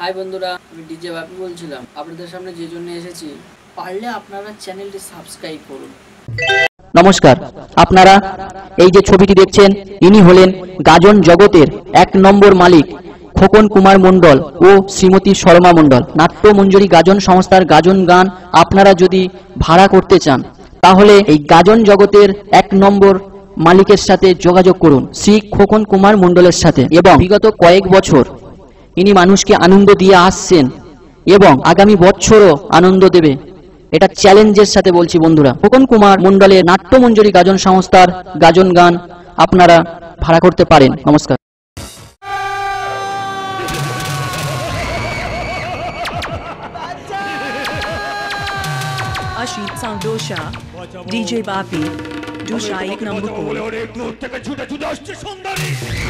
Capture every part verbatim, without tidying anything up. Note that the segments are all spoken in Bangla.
হাই বন্ধুরা, আমি ডিজে বাপি বলছিলাম। আপনাদের সামনে যে জন্য এসেছি, পারলে আপনারা চ্যানেলটি সাবস্ক্রাইব করুন। নমস্কার, আপনারা এই যে ছবিটি দেখছেন, ইনি হলেন গাজন জগতের এক নম্বর মালিক খোকন কুমার মণ্ডল ও শ্রীমতী শর্মা মণ্ডল। নাট্যমঞ্জরি গাজন সংস্থার গাজন গান আপনারা যদি ভাড়া করতে চান, তাহলে এই গাজন জগতের এক নম্বর মালিকের সাথে যোগাযোগ করুন, শ্রী খোকন কুমার মণ্ডলের সাথে। এবং বিগত কয়েক বছর ইনি মানুষকে আনন্দ দিয়ে আসছেন এবং আগামী বছরও আনন্দ দেবে, এটা চ্যালেঞ্জের সাথে বলছি বন্ধুরা। খোকন কুমার মণ্ডলের নাট্যমঞ্জরি গাজন সংস্থার গাজন গান আপনারা ভাড়া করতে পারেন। নমস্কার। Ashit Sandosha, DJ Bapi, Dusha এক নম্বর কোল। দূর থেকে ছুটে ছুটে আসছে সুন্দরী।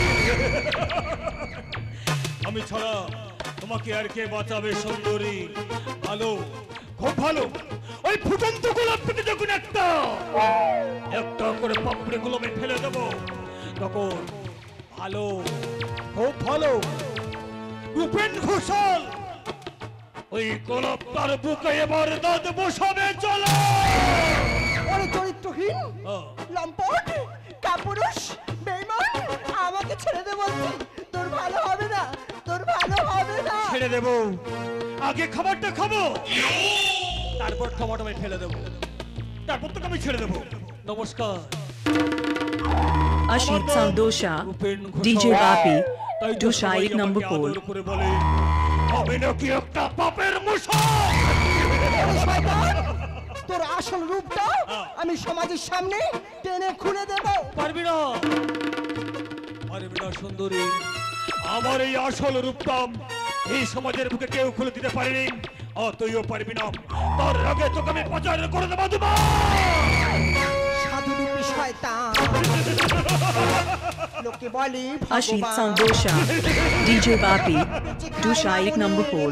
আমি ছাড়া তোমাকে আর কে বাঁচাবে সুন্দরী? ভালো, খুব ভালো। ওই ফুটন্ত গোলাপ থেকে যখন একটা একটা করে পাপড়ি গুলো আমি ফেলে দেবো, তখন ভালো, খুব ভালো উপেন ঘোষাল ওই গোলাপ তার বুকে এবার দাঁত বসাবে। চলো ওরে চরিত্রহীন, লম্পট, কাপুরুষ, বেঈমান, আমাকে ছেড়ে দে বলছি। তোর ভালো হবে না, তোর ভালো হবে না। ছেড়ে দেবো? আগে খাবারটা খাবো, তারপর খাবারটা আমি ফেলে দেবো, তারপর তোকে আমি ছেড়ে দেবো। নমস্কার। Ashit Sandosha, DJ Bapi, Dusha এক নম্বর কোল। বলে আমি নাকি একটা পাপের মশা। তোর আসল রূপটা আমি সমাজের সামনে টেনে খুলে দেব। পারবি না, পারবি না সুন্দরী। আমার এই আসল রূপটা এই সমাজের বুকে কেউ খুলে দিতে পারেনি, আর তুইও পারবি না। তার আগে তোকে আমি প্রচার করে দেবো। দেবো সাধু রূপী শয়তান, লোকে বলে Ashit Sandosha, DJ Bapi, Dusha এক নম্বর কোল।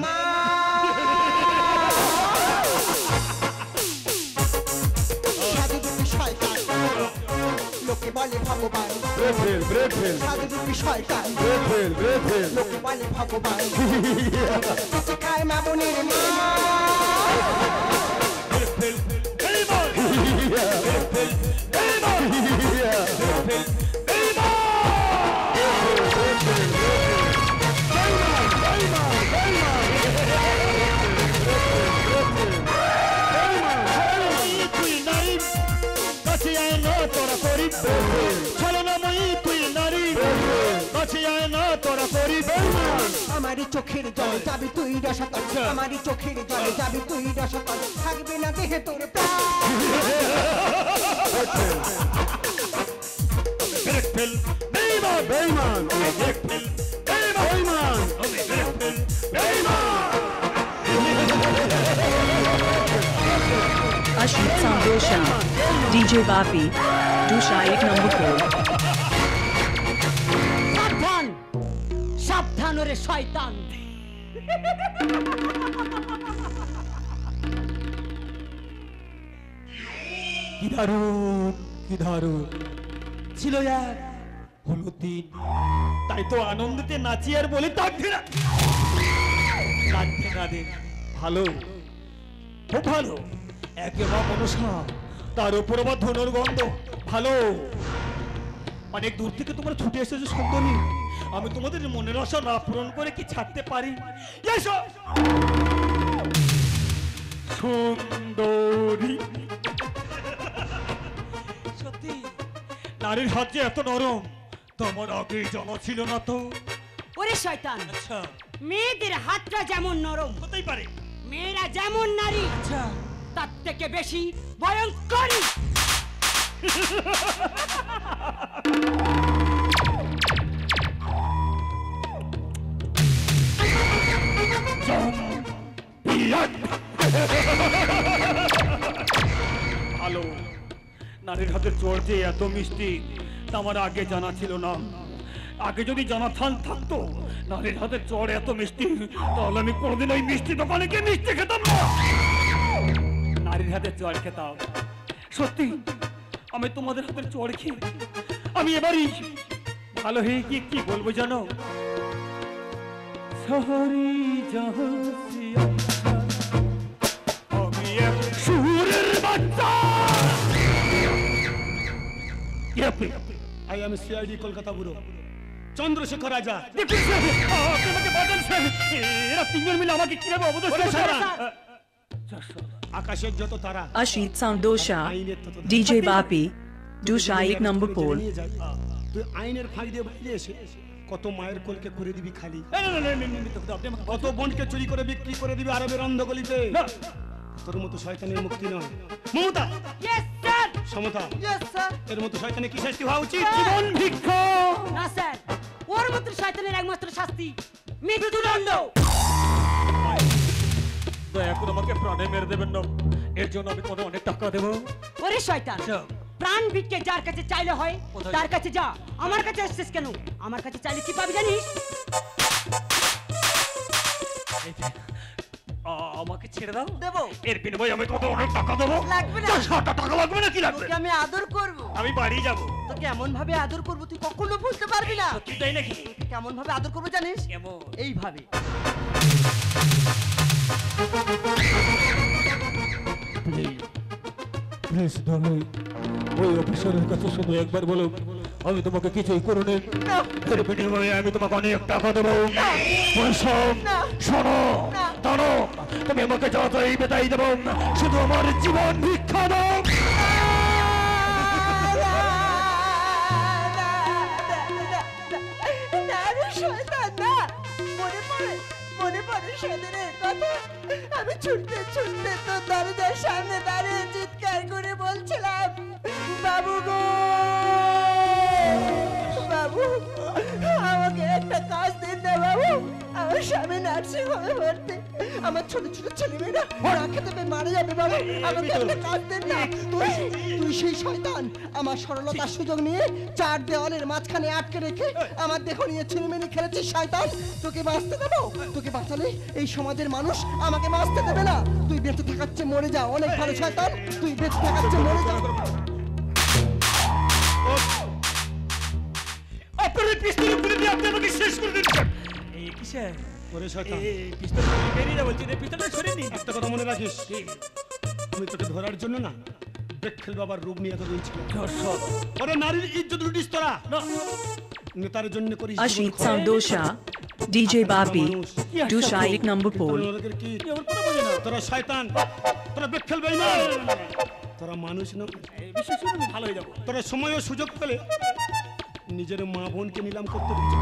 সাধু রূপী শয়তান, লোকে বলে ভগবান। সাধু রূপী শয়তান, লোকে বলে ভগবান। খায় মামুনের মা। আমারই চোখের জলে যাবি তুই রসাতল, আমারই চোখের জলে যাবি তুই রসাতল, থাকবে না দেহে তোর প্রাণ। Ashit Sandosha, DJ Bapi, Dusha এক নম্বর কোল। সাবধান, সাবধান ওরে শয়তান। কি দারুণ, কি দারুণ ছিল এক হলুদ দিন। তাই তো আনন্দতে নাচি আর বলি তাকে না দে। ভালো, খুব ভালো। একে মা মনসা, তার উপর আবার ধনুর গন্ধ। ভালো, অনেক দূর থেকে তোমরা ছুটে এসেছো সুন্দরী। আমি তোমাদের মনের আশা না পূরণ করে কি ছাড়তে পারি? এসো সুন্দরী। সত্যি নারীর হাত যে এত নরম, তোমার আগে জানা ছিল না তো। ওরে শয়তান, আচ্ছা, মেয়েদের হাতটা যেমন নরম হতেই পারে, মেয়েরা যেমন নারী, আচ্ছা, তার থেকে বেশি ভয়ঙ্করী। ভালো। নারীর হাতের চোর যে এত মিষ্টি তা আমার আগে জানা ছিল না। আগে যদি জানা থাকতো নারীর হাতের চোর এত মিষ্টি, তাহলে আমি কোনোদিন ওই মিষ্টি দোকানে গিয়ে মিষ্টি খেতাম না, নারীর হাতের চোর খেতাম। সত্যি আমি তোমাদের হাতের চোর খেয়ে আমি এবারই ভালো হয়ে গিয়ে কি বলবো জানো? শহরি জহসি আমি এক সুরের বাচ্চা। I am CID Kolkata bureau Chandrashekhar Raja. এরা তিনজন মিলে আমাকে কিভাবে অবদস্থ করেছে? আকাশের যত তারা Ashit Sandosha, D J Bapi, Dusha এক নম্বর পোল। তুই আইনের ফাঁক দিয়ে বাইরে এসে কত মায়ের কোলকে করে দিবি খালি, কত বোনকে চুরি করে বিক্রি করে দিবি আরবের অন্ধগলিতে। তোর মতো শয়তানের মুক্তি নয়। Mamata, yes sir. Samata, yes sir. এর মতো শয়তানের কি শাস্তি হওয়া উচিত? জীবন ভিক্ষা। না স্যার, ওর মতো শয়তানের একমাত্র শাস্তি মৃত্যুদণ্ড। দয়া করে আমাকে প্রাণে মেরে দেবেন না, এর জন্য আমি তোকে অনেক টাকা দেবো। ওরে শয়তান, প্রাণ ভিক্ষে যার কাছে চাইলে হয় তার কাছে যা। আমার কাছে আসছিস কেন? আমার কাছে চাইলে কি পাবি জানিস? আমাকে ছেড়ে দাও। দেবো। এর বিনিময়ে আমি কত অনেক টাকা দেবো। লাগবে না। দশটা টাকা লাগবে না? কি লাগবে? তোকে আমি আদর করব। আমি বাড়ি যাব। তোকে এমন ভাবে আদর করব তুই কখনো বুঝতে পারবি না। সত্যি তাই নাকি? কেমন ভাবে আদর করব জানিস? কেমন? এইভাবে। প্লিজ ডার্লিং, ওই অফিসারের কাছে শুধু একবার বলো আমি তোমাকে কিছুই করে নেই। এর বিনিময়ে আমি তোমাকে অনেক টাকা দেবো। শোনো, দাঁড়ো, তুমি আমাকে যতই বেতাই দেবো, শুধু আমার জীবন ভিক্ষা দাও। মনে পড়ে সেদিনের কথা। আমি ছুটতে ছুটতে তোর দরজার সামনে দাঁড়িয়ে চিৎকার করে বলছিলাম, বাবু গো বাবু, আমাকে একটা কাজ দিন না বাবু। আমার স্বামী নার্সিং হোমে ভর্তি, আমার ছোট ছোট ছেলেমেয়েরা ওরা খেতে পেয়ে মারা যাবে বাবু, আমাকে একটা কাজ দিন না। তুই তুই সেই শয়তান আমার সরলতার সুযোগ নিয়ে চার দেওয়ালের মাঝখানে আটকে রেখে আমার দেহ নিয়ে ছিনিমিনি খেলেছিস শয়তান। তোকে বাঁচতে দেবো? তোকে বাঁচালে এই সমাজের মানুষ আমাকে বাঁচতে দেবে না। তুই বেঁচে থাকার চেয়ে মরে যা, অনেক ভালো শয়তান। তুই বেঁচে থাকার চেয়ে মরে যা। আপনার পিস্তল খুলে দিয়ে আপনি আমাকে শেষ করে দিন। এই কিসে? ওরে শয়তান, এই পিস্তল খুলে বেরিয়ে যা বলছি, এই পিস্তলটা সরিয়ে নিন। একটা কথা মনে রাখিস, আমি তোকে ধরার জন্য না বেক্ষেল বাবার রূপ নিয়ে এতদিন ছিল। ওরে নারীর ইজ্জত লুটিস তোরা, নেতার জন্য করিস। Ashit Sandosha, D J Bapi, Dusha এক নম্বর পোল। তোরা শয়তান, তোরা বেক্ষেল বেঈমান, তোরা মানুষ না। বিশেষ করে ভালো হয়ে যাবো। তোরা সময় ও সুযোগ পেলে নিজের মা বোনকে নিলাম করতে দিচ্ছে।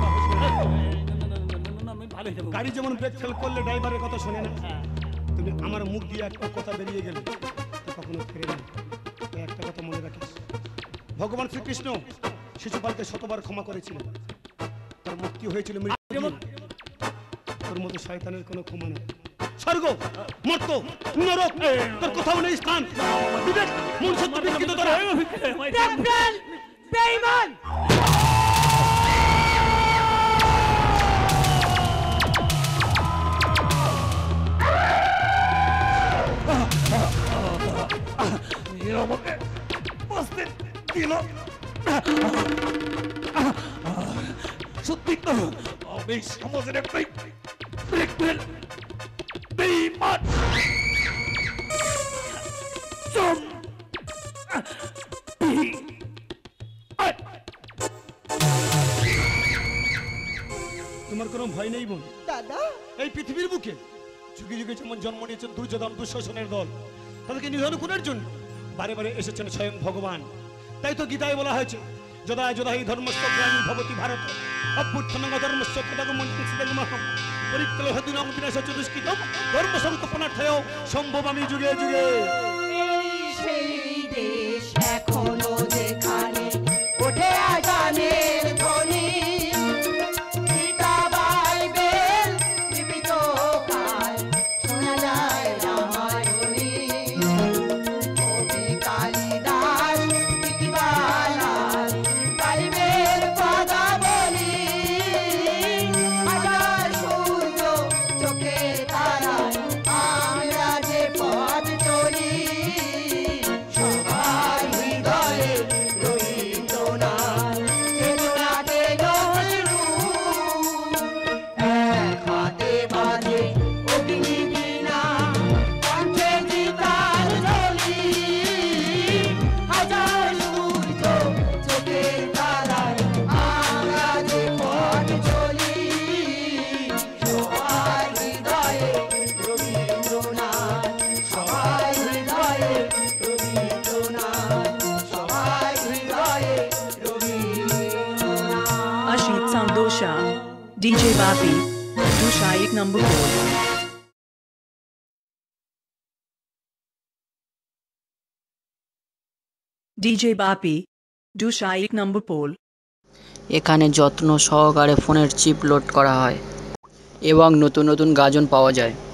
গাড়ি যেমন ব্রেক ফেল করলে ড্রাইভারের কথা শোনে না, তুমি আমার মুখ দিয়ে একটা কথা বেরিয়ে গেলে কখনো ফিরে না। একটা কথা মনে রাখিস, ভগবান শ্রীকৃষ্ণ শিশুপালকে শতবার ক্ষমা করেছিলেন, তার মুক্তি হয়েছিল মৃত্যু। তোর মতো শয়তানের কোনো ক্ষমা নেই। স্বর্গ, মর্ত, নরক, তোর কোথাও নেই স্থান। বিবেক, মনুষ্যত্ব বিকৃত তোরা। বেঈমান, বেঈমান। আমাকে বাঁচতে দিল। সত্যি তো আমি সমাজের একটাই বেঈমান। তোমার কোনো ভয় নেই বোন? দাদা, এই পৃথিবীর বুকে যুগে যুগে যেমন জন্ম নিয়েছেন দুর্যোধন দুঃশাসনের দল, তাদেরকে নিধন করার জন্য বারে বারে এসেছেন স্বয়ং ভগবান। তাই তো গীতায় বলা হয়েছে, যদা যদা হি ধর্মস্য গ্লানি ভবতি ভারত অভ্যুত্থানং অধর্মস্য তদাগমন্তি সিদ্ধমহং পরিত্যাগ হেতুনাং বিনাশাচ্চ দুষ্কৃতম ধর্ম সংস্থাপনার্থায় সম্ভবামি যুগে যুগে। সেই দেশ এখনো যেখানে ওঠে আজানের ধ্বনি, গীতা বাইবেল জীবিত কাল শোনা যায় রামায়ণী। কবি কালিদাস গীতিমালার গাইবেন পদাবলী, হাজার সূর্য চোখের তারায় আমরা যে পথ চলি, সবার হৃদয়ে D J Bapi, Dusha एक number four. D J Bapi, Dusha एक number four. এখানে যত্ন সহকারে ফোনের চিপ লোড করা হয় এবং নতুন নতুন গাজন পাওয়া যায়।